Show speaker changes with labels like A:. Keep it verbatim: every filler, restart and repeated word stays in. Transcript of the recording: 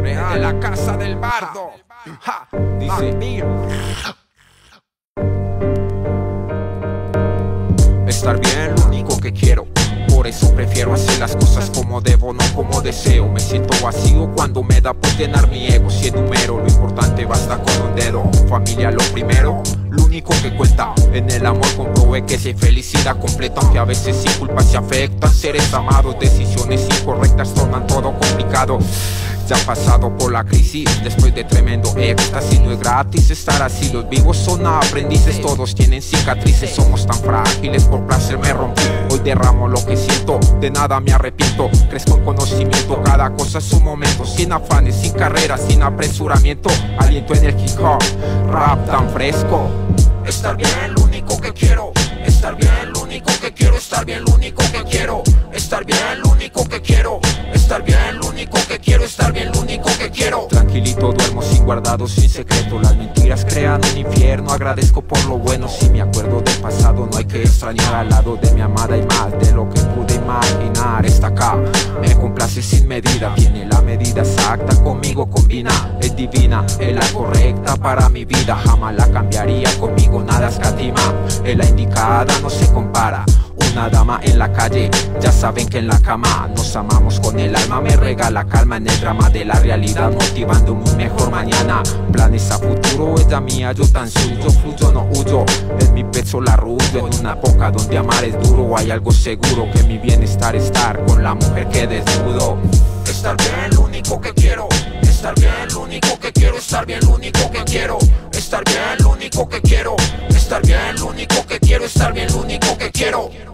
A: Real, la casa del bardo. Ja, dice estar bien, lo único que quiero. Por eso prefiero hacer las cosas como debo, no como deseo. Me siento vacío cuando me da por llenar mi ego. Si enumero lo importante basta con un dedo. Familia lo primero, lo único que cuenta. En el amor comprobé que si hay felicidad completa, aunque a veces sin culpa se afectan seres amados. Decisiones incorrectas tornan todo complicado. Ya he pasado por la crisis después de tremendo éxtasis. No es gratis estar así, los vivos son aprendices. Todos tienen cicatrices, somos tan frágiles, por placer me rompí. Hoy derramo lo que siento, de nada me arrepiento. Crezco en conocimiento, cada cosa es su momento. Sin afanes, sin carrera, sin apresuramiento. Aliento en el hip hop, rap tan fresco. Estar bien, lo único que quiero. Estar bien, lo único que quiero. Estar bien, lo único que quiero. Estar bien, lo único que quiero. Estar bien, lo único que quiero. Estar bien, lo único que quiero. Tranquilito duermo sin guardado, sin secreto. Las mentiras crean un infierno. Agradezco por lo bueno. Si me acuerdo del pasado, no hay que extrañar. Al lado de mi amada y más de lo que pude imaginar. Está acá, me complace sin medida. Tiene la medida exacta, conmigo combina. Es divina, es la correcta para mi vida. Jamás la cambiaría, conmigo nada escatima. Es la indicada, no se compara. Una dama en la calle, ya saben que en la cama nos amamos con el alma. Me regala calma en el drama de la realidad, motivando un mejor mañana. Planes a futuro, ella mía, yo tan suyo. Fluyo, no huyo, en mi pecho la ruyo. En una época donde amar es duro, hay algo seguro, que mi bienestar es estar con la mujer que desnudo. Estar bien, lo único que quiero. Estar bien, lo único que quiero. Estar bien, lo único que quiero. Estar bien, lo único que quiero. Estar bien, lo único que quiero. Estar bien, lo único que quiero.